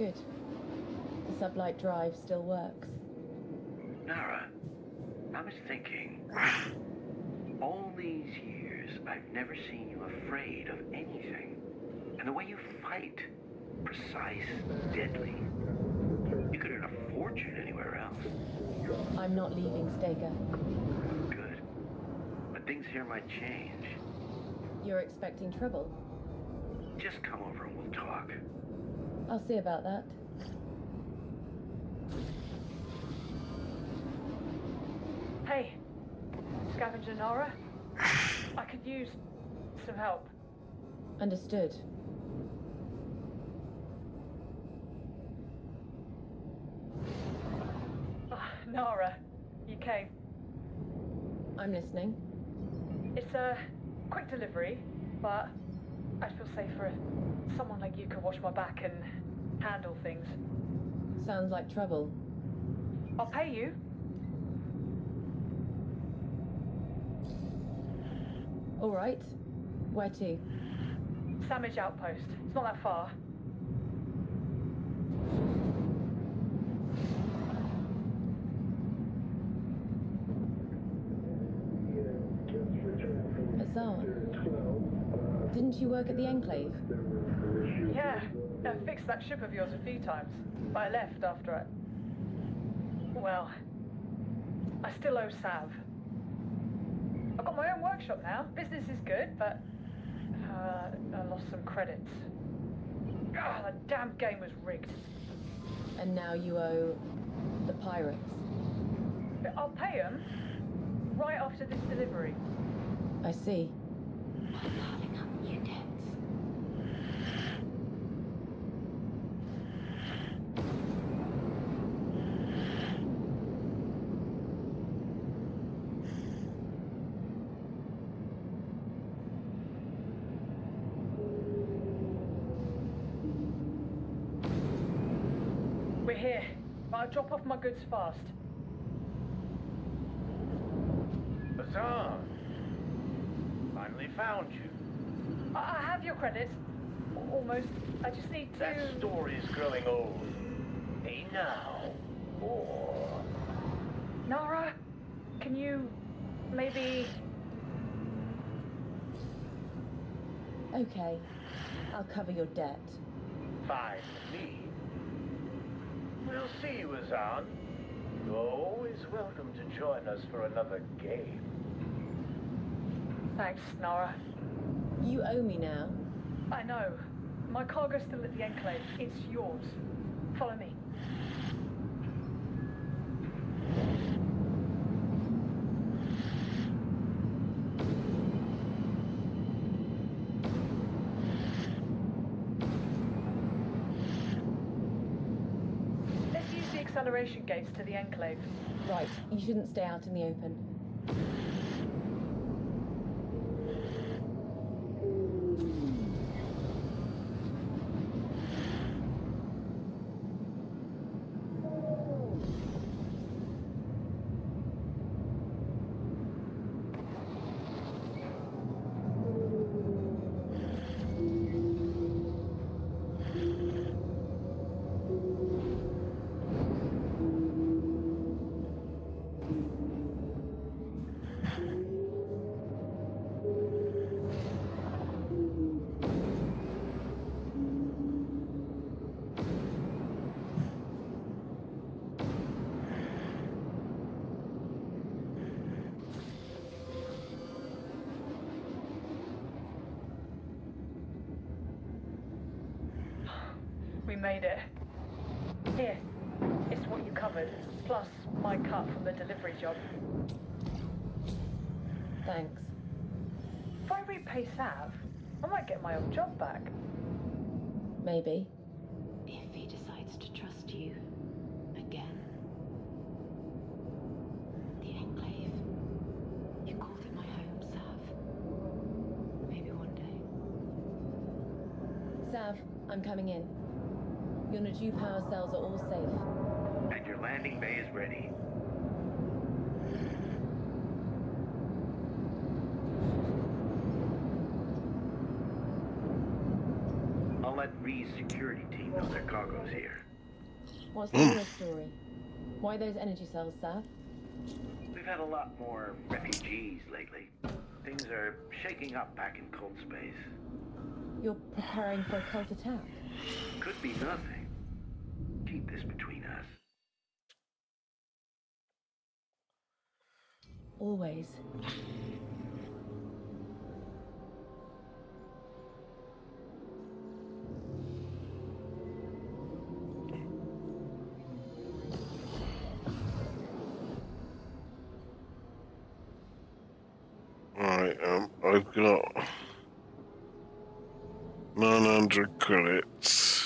Good. The sublight drive still works. Nara, I was thinking, all these years I've never seen you afraid of anything. And the way you fight, precise, deadly. You could earn a fortune anywhere else. I'm not leaving, Staker. Good. But things here might change. You're expecting trouble? Just come over and we'll talk. I'll see about that. Hey, Scavenger Nara. I could use some help. Understood. Nara, you came. I'm listening. It's a quick delivery, but I'd feel safer if someone like you could watch my back and handle things. Sounds like trouble. I'll pay you. All right. Where to? Sandwich Outpost. It's not that far. Azan. Didn't you work at the Enclave? Yeah, I fixed that ship of yours a few times, but I left after I... Well, I still owe Sav. I've got my own workshop now. Business is good, but I lost some credits. The damn game was rigged. And now you owe the pirates. I'll pay them right after this delivery. I see. Piling up new debts. We're here, but I'll drop off my goods fast. Azan! Finally found you. I have your credits. Almost. I just need to... That story is growing old. Hey now. Or... Nara, can you maybe... Okay. I'll cover your debt. Fine with me. We'll see you, Azan. You're always welcome to join us for another game. Thanks, Nara. You owe me now. I know. My cargo's still at the Enclave. It's yours. Follow me. Let's use the acceleration gates to the Enclave. Right. You shouldn't stay out in the open. We made it. Here, it's what you covered, plus my cut from the delivery job. Thanks. If I repay Sav, I might get my old job back. Maybe. If he decides to trust you again. The Enclave. You called it my home, Sav. Maybe one day. Sav, I'm coming in. Your Najuu power cells are all safe. And your landing bay is ready. I'll let Ree's security team know their cargo's here. What's the real story? Why those energy cells, Sav? We've had a lot more refugees lately. Things are shaking up back in cold space. You're preparing for a cult attack? Could be nothing. Keep this between us. Always. Right, I've got 900 credits.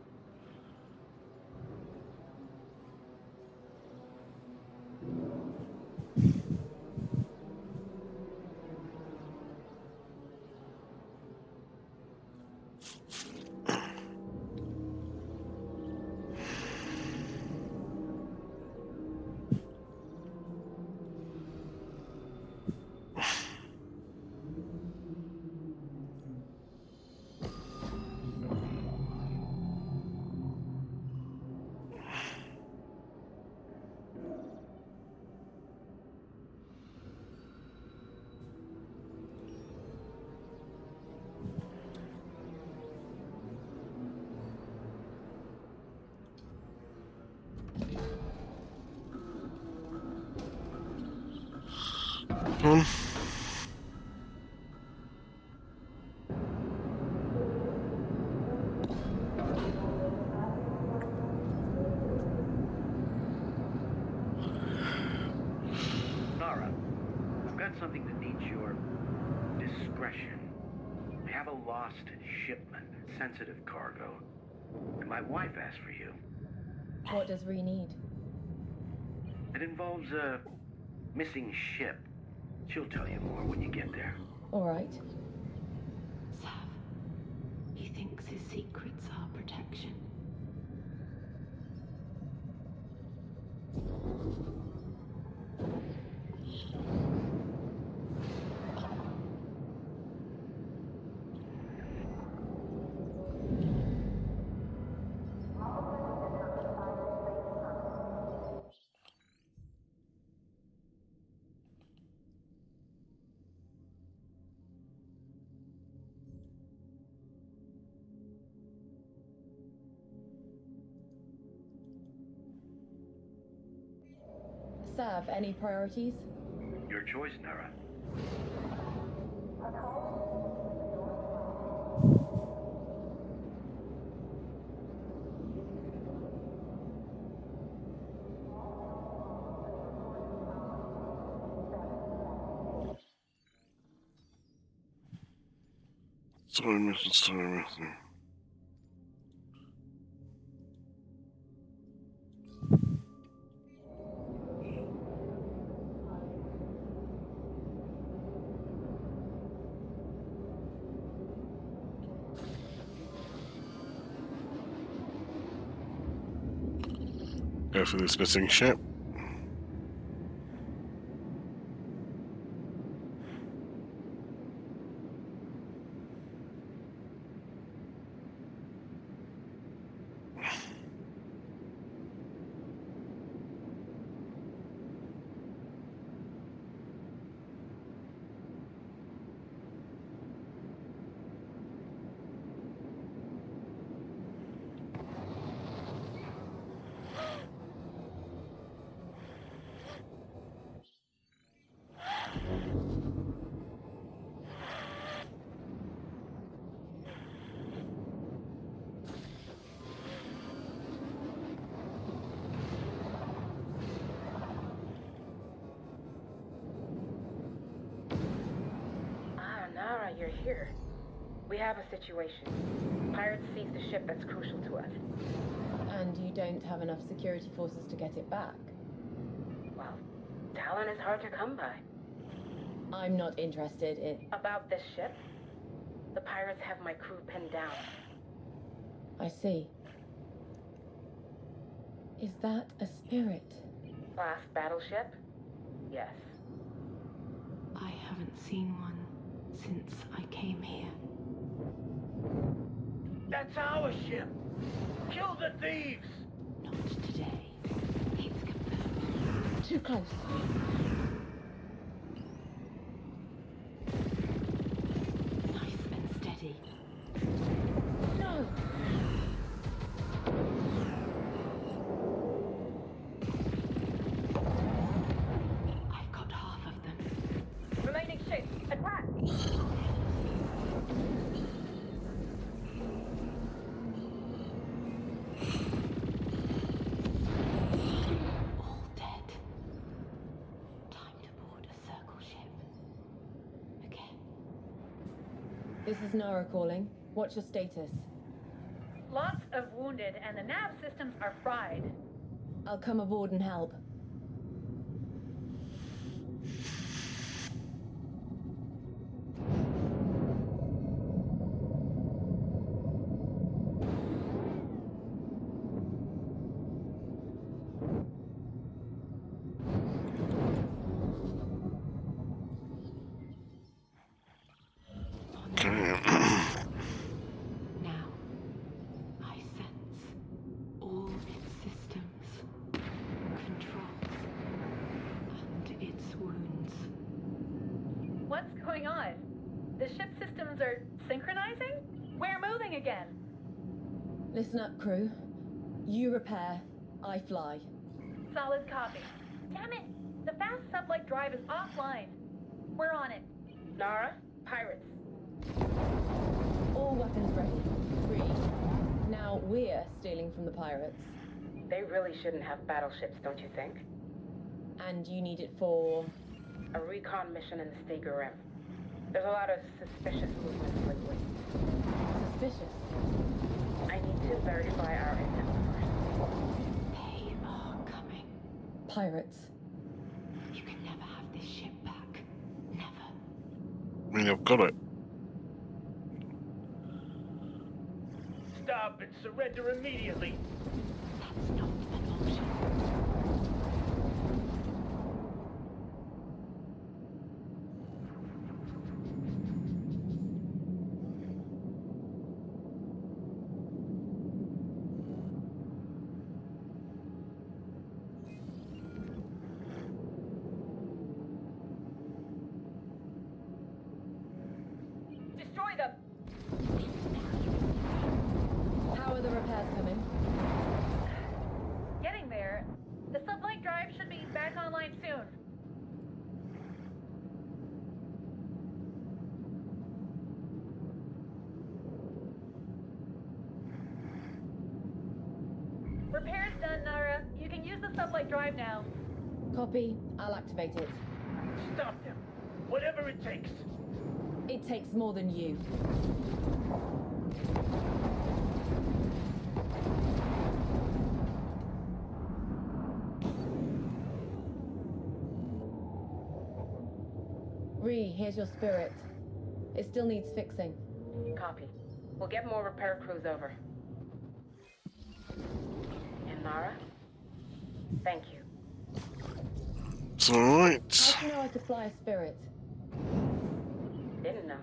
Nara, I've got something that needs your discretion. I have a lost shipment, sensitive cargo. And my wife asked for you. What does Ree need? It involves a missing ship. She'll tell you more when you get there. All right. Sav, he thinks his secrets are protection. Sav, any priorities? Your choice, Nara. Story mission. Go for this missing ship. Nara, you're here. We have a situation. Pirates seized the ship that's crucial to us. And you don't have enough security forces to get it back? Well, talent is hard to come by. I'm not interested in... About this ship, the pirates have my crew pinned down. I see. Is that a spirit? Last battleship? Yes. I haven't seen one since I came here. That's our ship. Kill the thieves. Not today. It's confirmed. Too close. Nice and steady. No! I've got half of them. Remaining ships, attack! All dead. Time to board a circle ship. Again. This is Nara calling. What's your status? Lots of wounded, and the nav systems are fried. I'll come aboard and help. Now, I sense all its systems, controls, and its wounds. What's going on? The ship systems are synchronizing? We're moving again. Listen up, crew. You repair, I fly. Solid copy. Damn it! The fast sublight drive is offline. We're on it. Nara, pirates. All weapons ready. Read. Now we're stealing from the pirates. They really shouldn't have battleships, don't you think? And you need it for... A recon mission in the Steger Rim. There's a lot of suspicious movements lately. Suspicious. I need to verify our intel first. They are coming. Pirates. You can never have this ship back. Never. I mean, I've got it. Stop and surrender immediately. That's not an option. Destroy them! How are the repairs coming? Getting there. The sublight drive should be back online soon. Repairs done, Nara. You can use the sublight drive now. Copy. I'll activate it. Stop them. Whatever it takes. It takes more than you. Ree, here's your spirit. It still needs fixing. Copy. We'll get more repair crews over. And Nara? Thank you. It's alright. How'd you know I could fly a spirit? Didn't know.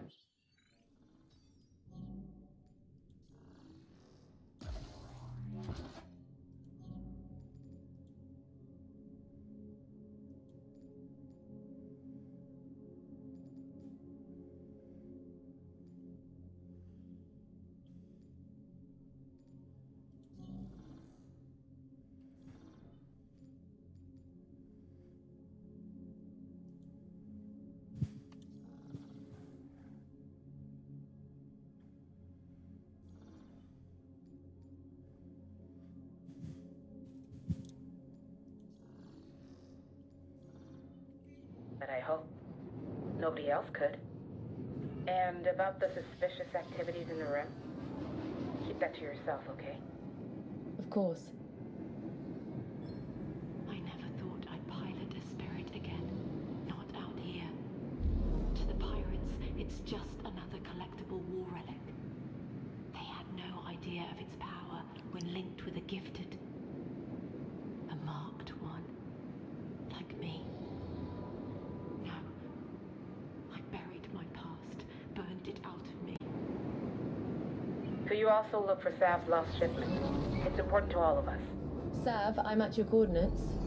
But I hope nobody else could. And about the suspicious activities in the rim, keep that to yourself, okay? Of course. I never thought I'd pilot a spirit again. Not out here. To the pirates, it's just another collectible war relic. They had no idea of its power when linked with a gifted. A marked one. Like me. No. I buried my past, burned it out of me. So you also look for Sav's lost shipment. It's important to all of us. Sav, I'm at your coordinates.